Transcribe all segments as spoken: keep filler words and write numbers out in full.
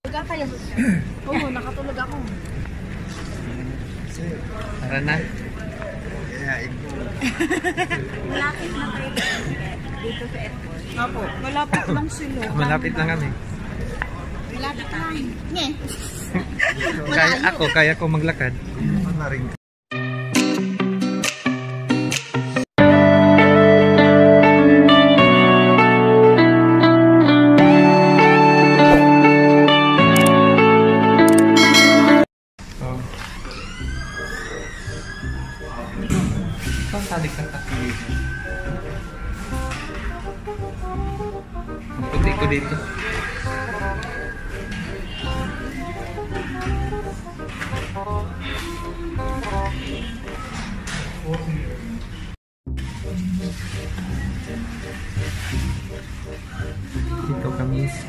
Tulog kayo. Oo, nakatulog ako. Tara na. Malapit na kayo dito sa airport. Opo, malapit lang sila. Malapit lang kami. Malapit lang. Nye. Kaya ako, kaya ko maglakad. Malaring. Sadik ka takili. Ang puti ko dito. Dito kami sa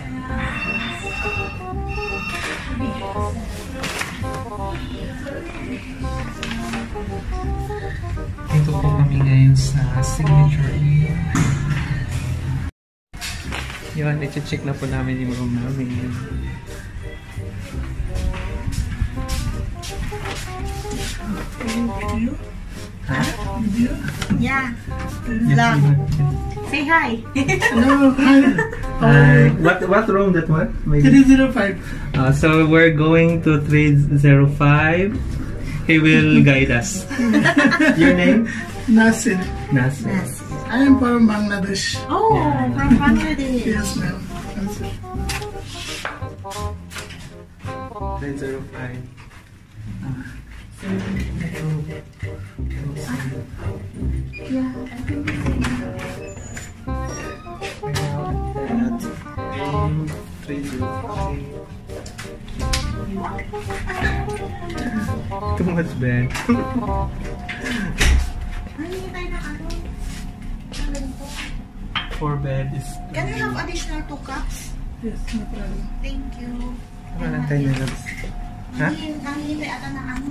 Dito po kami ngayon sa signature. Yun, i-check na po namin yung room namin. Ha? Yeah. Vlog. Say hi. Hello, hi. Hi. What what room that one? three zero five. Uh, so we're going to three zero five. He will guide us. Your name? Nasir. Nasir. Nasir. I am from Bangladesh. Oh, yeah. From Bangladesh. Yes, ma'am. Nasir. three zero five. Yeah, I think three zero five. Too much bed. Four bed is. Can we have additional two cups? Yes, no problem. Thank you. Ano lang tayo na Ha? Nanghihintay ata na ano.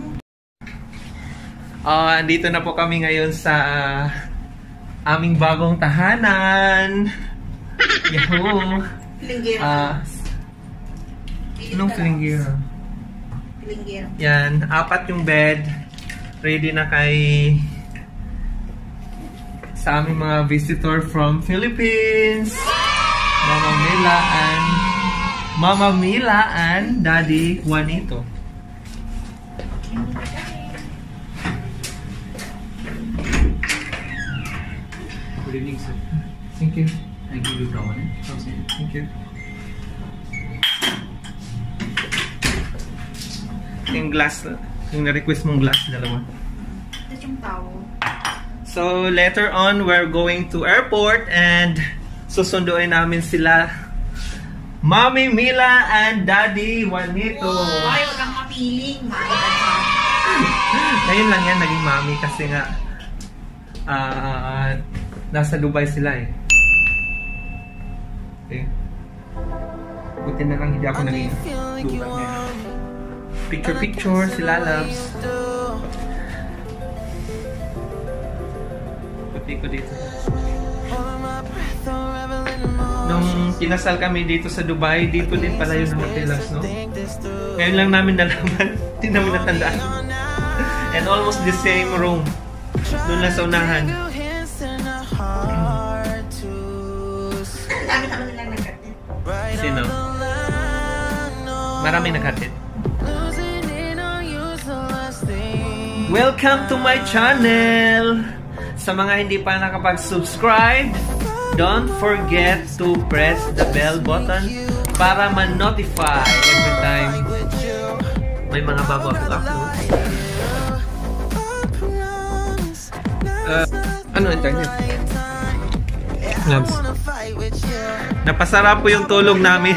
Oh, andito na po kami ngayon sa uh, aming bagong tahanan. Yahoo! Pilinggero. Ah, anong pilinggero? Pilinggero. Yan, apat yung bed. Ready na kay sa aming mga visitor from Philippines. Mama Mila and Mama Mila and Daddy Juanito. Good evening, sir. Thank you. I give you brown. Thank you. Yung glass, yung na-request mong glass, dalawa. Ito yung towel. So, later on, we're going to airport and susunduin namin sila Mommy Mila and Daddy Juanito. Ay, wag kang mapiling. Ngayon lang yan, naging mami kasi nga uh, nasa Dubai sila eh. Okay. Buti na lang hindi ako naging Dubai ngayon. Picture picture, sila loves. Puti ko dito. Nung kinasal kami dito sa Dubai, dito din pala yung hotelas, no? Ngayon lang namin nalaman, hindi namin natandaan. And almost the same room. Doon lang sa unahan. Dami naman nilang nagkatid. Sino? Maraming nagkatid. Welcome to my channel! Sa mga hindi pa nakapag-subscribe, don't forget to press the bell button para ma-notify every time may mga bago ako upload. Uh, ano internet? Labs. Napasarap po yung tulog namin.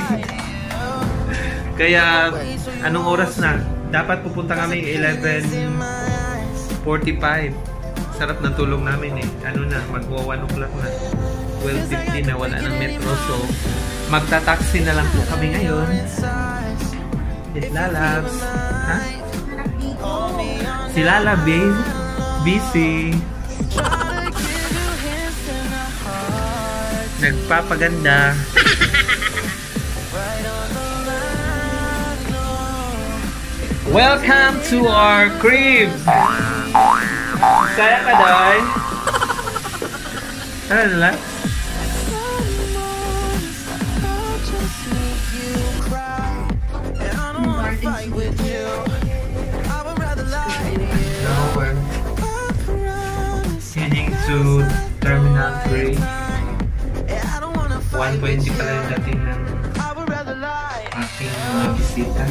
Kaya anong oras na? Dapat pupunta kami eleven forty-five. Sarap ng tulog namin eh. Ano na, magwa one o'clock na. twelve fifty na wala ng metro. So, magta-taxi na lang po kami ngayon. It's Lalabs. Ha? Si Lala, babe. Busy. Nagpapaganda. Welcome to our crib! Kaya ka, Day? Tara, relax. Now we're heading to Terminal three. one twenty pala yung dating ng ating mga bisita.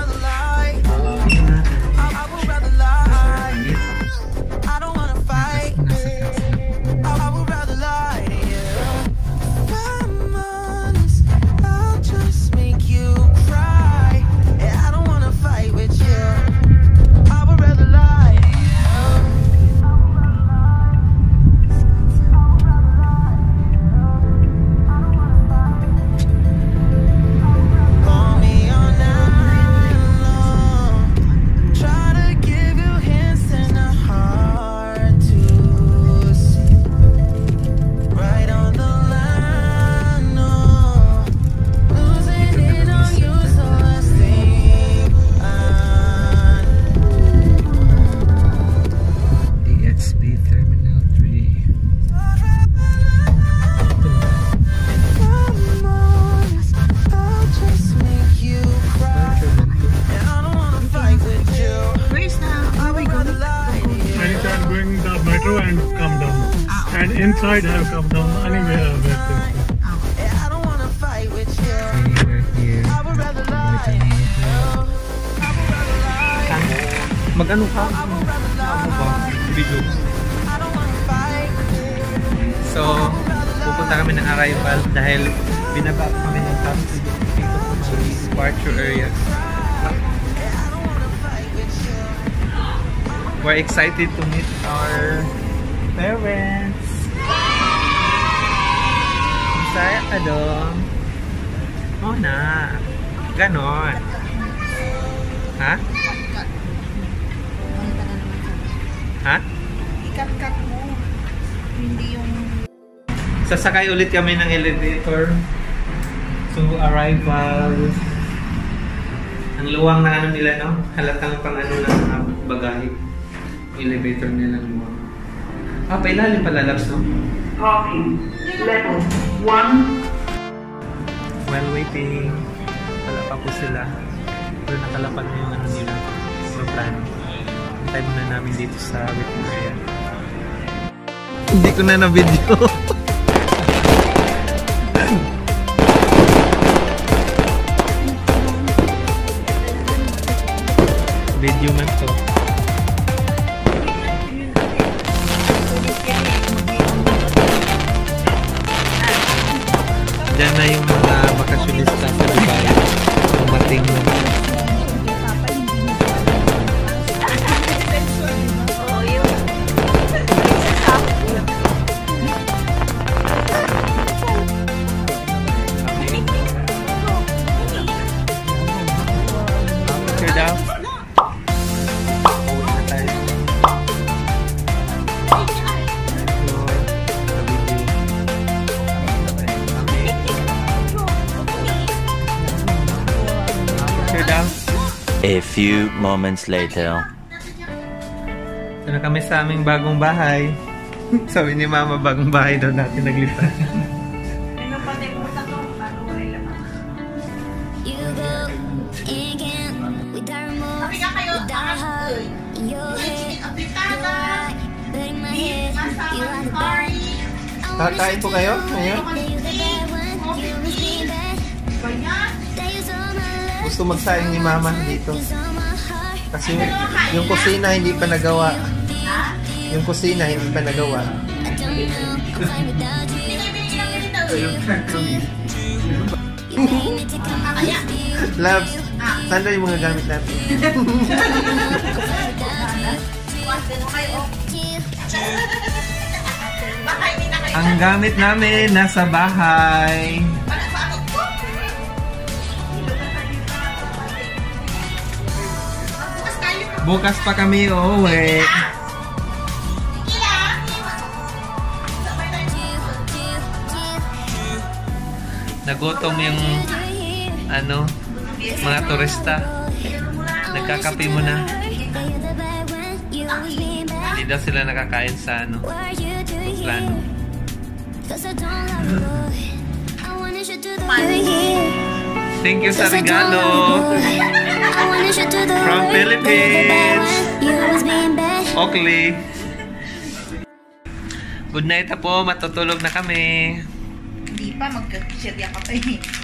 And inside have come down anywhere where Mag-ano ka? Ano ba? Video. So, pupunta kami ng arrival dahil binaba kami ng taxi dito sa departure area. We're excited to meet our parents. Masaya ka doon. Oo na. Ganon. Ha? Ha? Ikat-kat mo. Hindi yung... Sasakay ulit kami ng elevator. So, arrival. Ang luwang na ano nila, no? Halatang pang ano lang ang bagahe. Elevator nila luwang. Ah, pailalim pala, Labs, no? Parking. Level one. While waiting, wala pa po sila. Pero nakalapag na yung ano nila. Yung plan. Antay muna namin dito sa waiting area. Hindi ko na na-video. Video man to. Diyan na yung mga bakasyonista sa Dubai. Tumating na. Picture daw. Uwi na tayo. A few moments later. Ito na kami sa aming bagong bahay. Sabi ni Mama, bagong bahay daw natin naglipat. Ano pa tayo mo sa to? Bago wala lang. Sabi ka kayo, ang Kakain po kayo? Ngayon? Gusto magsaing ni Mama dito. Kasi yung kusina hindi pa nagawa. Yung kusina hindi pa nagawa. Labs, saan na yung mga gamit natin? Ang gamit namin nasa bahay. Bukas pa kami uuwi. Nagutom yung ano, mga turista. Nagkakape mo na. Hindi daw sila nakakain sa ano, plano. Thank you sa regalo from Philippines. Okay. Good night na po, matutulog na kami. Hindi pa, magkakisirya ka pa eh.